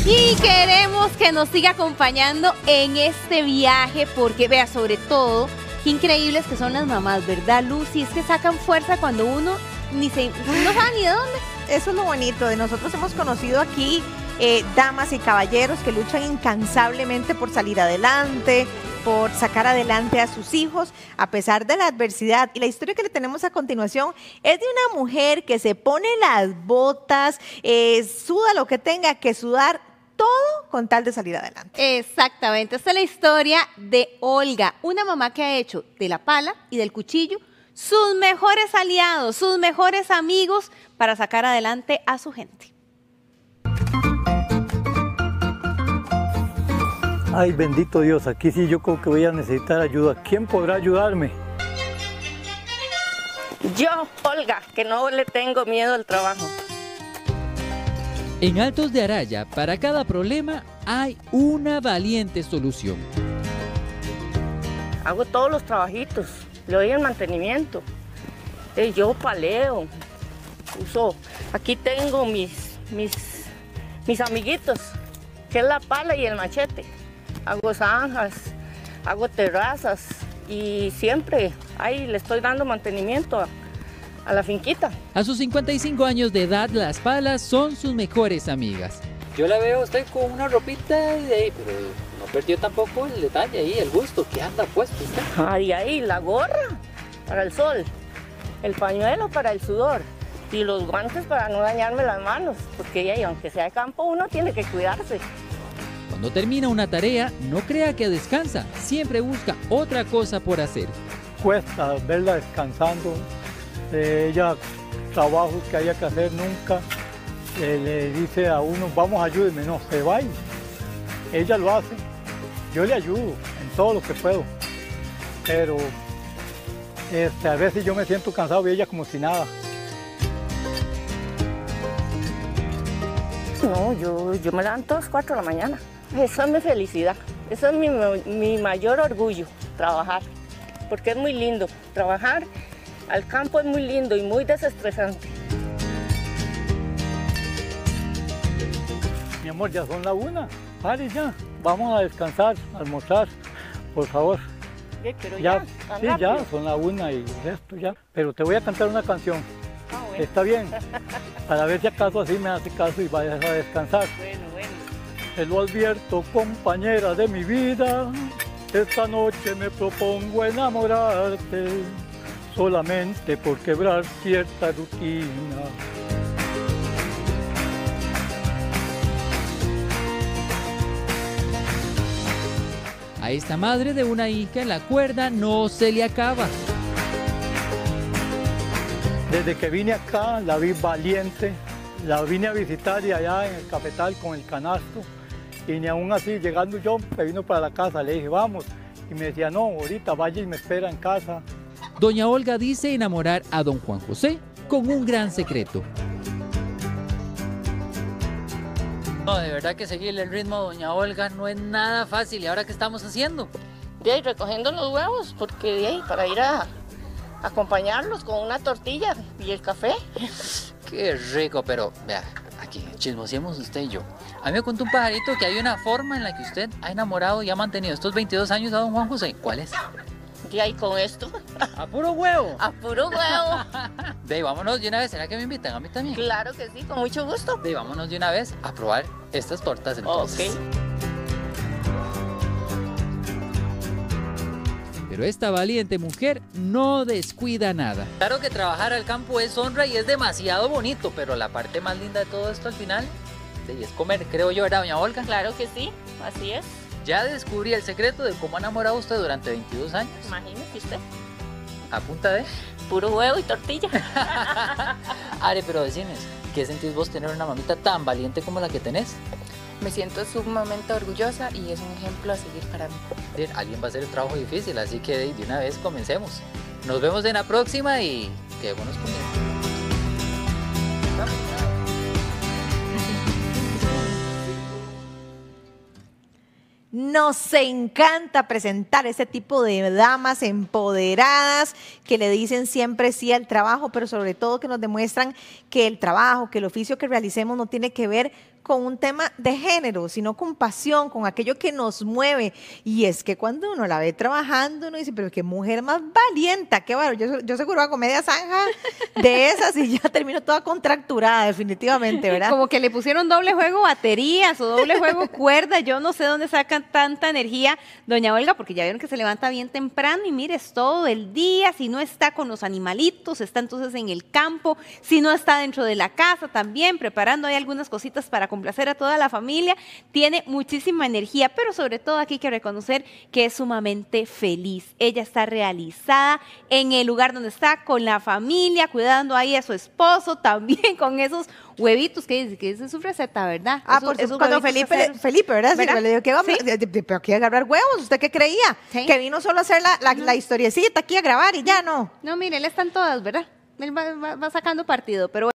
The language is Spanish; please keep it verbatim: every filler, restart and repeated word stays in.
Y queremos que nos siga acompañando en este viaje porque, vea, sobre todo, qué increíbles que son las mamás, ¿verdad, Lucy? Es que sacan fuerza cuando uno ni se, no sabe ni de dónde. Eso es lo bonito de nosotros. Hemos conocido aquí eh, damas y caballeros que luchan incansablemente por salir adelante, por sacar adelante a sus hijos a pesar de la adversidad. Y la historia que le tenemos a continuación es de una mujer que se pone las botas, eh, suda lo que tenga que sudar, todo con tal de salir adelante. Exactamente, esta es la historia de Olga, una mamá que ha hecho de la pala y del cuchillo sus mejores aliados, sus mejores amigos para sacar adelante a su gente. Ay, bendito Dios, aquí sí yo creo que voy a necesitar ayuda. ¿Quién podrá ayudarme? Yo, Olga, que no le tengo miedo al trabajo. En Altos de Araya, para cada problema hay una valiente solución. Hago todos los trabajitos, le doy el mantenimiento. Eh, yo paleo, uso, aquí tengo mis, mis, mis amiguitos, que es la pala y el machete. Hago zanjas, hago terrazas y siempre ahí le estoy dando mantenimiento a, a la finquita. A sus cincuenta y cinco años de edad, las palas son sus mejores amigas. Yo la veo a usted con una ropita de ahí, pero no perdió tampoco el detalle ahí, el gusto que anda puesto usted. Ay, ahí, la gorra para el sol, el pañuelo para el sudor y los guantes para no dañarme las manos, porque ahí, aunque sea de campo, uno tiene que cuidarse. Cuando termina una tarea, no crea que descansa, siempre busca otra cosa por hacer. Cuesta verla descansando, eh, ella trabajos que haya que hacer nunca, eh, le dice a uno, vamos, ayúdeme, no, se va. Ella lo hace, yo le ayudo en todo lo que puedo, pero este, a veces yo me siento cansado y ella como si nada. No, yo, yo me levanto a las cuatro de la mañana. Esa es mi felicidad, eso es mi, mi mayor orgullo, trabajar, porque es muy lindo. Trabajar al campo es muy lindo y muy desestresante. Mi amor, ya son la una, pare ya, vamos a descansar, a almorzar, por favor. Sí, pero ya, ya, sí, rápido. ya, son la una y el resto ya, pero te voy a cantar una canción. Ah, bueno. ¿Está bien? Para ver si acaso así me hace caso y vayas a descansar. Bueno, bueno. Te lo advierto, compañera de mi vida, esta noche me propongo enamorarte, solamente por quebrar cierta rutina. A esta madre de una hija la cuerda no se le acaba. Desde que vine acá la vi valiente, la vine a visitar y allá en el cafetal con el canasto. Y ni aún así, llegando yo, me vino para la casa, le dije, vamos. Y me decía, no, ahorita vaya y me espera en casa. Doña Olga dice enamorar a don Juan José con un gran secreto. No, de verdad que seguirle el ritmo a doña Olga no es nada fácil. ¿Y ahora qué estamos haciendo? De ahí recogiendo los huevos, porque de ahí para ir a acompañarlos con una tortilla y el café. Qué rico, pero vea, aquí chismoseemos usted y yo. A mí me contó un pajarito que hay una forma en la que usted ha enamorado y ha mantenido estos veintidós años a don Juan José. ¿Cuál es? De ahí con esto. ¡A puro huevo! A puro huevo. Ve, vámonos de una vez. ¿Será que me invitan a mí también? Claro que sí, con mucho gusto. Ve, vámonos de una vez a probar estas tortas entonces. Ok. Pero esta valiente mujer no descuida nada. Claro que trabajar al campo es honra y es demasiado bonito, pero la parte más linda de todo esto al final sí, es comer, creo yo, ¿verdad, doña Olga? Claro que sí, así es. Ya descubrí el secreto de cómo ha enamorado usted durante veintidós años. Imagínese usted. A punta de... Puro huevo y tortilla. Are, pero decime, ¿qué sentís vos tener una mamita tan valiente como la que tenés? Me siento sumamente orgullosa y es un ejemplo a seguir para mí. Bien, alguien va a hacer el trabajo difícil, así que de una vez comencemos. Nos vemos en la próxima y quedémonos comiendo. Nos encanta presentar ese tipo de damas empoderadas que le dicen siempre sí al trabajo, pero sobre todo que nos demuestran que el trabajo, que el oficio que realicemos no tiene que ver con un tema de género, sino con pasión, con aquello que nos mueve. Y es que cuando uno la ve trabajando, uno dice, pero qué mujer más valiente, qué bueno. Yo, yo seguro hago media zanja de esas y ya termino toda contracturada, definitivamente, ¿verdad? Como que le pusieron doble juego baterías o doble juego cuerda. Yo no sé dónde sacan tanta energía, doña Olga, porque ya vieron que se levanta bien temprano y mire, es todo el día. Si no está con los animalitos, está entonces en el campo. Si no está dentro de la casa también, preparando ahí algunas cositas para complacer a toda la familia. Tiene muchísima energía, pero sobre todo aquí hay que reconocer que es sumamente feliz. Ella está realizada en el lugar donde está, con la familia, cuidando ahí a su esposo, también con esos huevitos que dice que esa es su receta, ¿verdad? Ah, Esos- por esos eso cuando huevitos Felipe, caseros. Felipe, ¿verdad? Sí, ¿Verdad? le digo, ¿qué vamos? Sí. de- de- ¿Pero aquí a agarrar huevos? ¿Usted qué creía? Sí. Que vino solo a hacer la, la, la historiecita aquí a grabar y ya no. No, mire, él está en todas, ¿verdad? Él va, va- va sacando partido, pero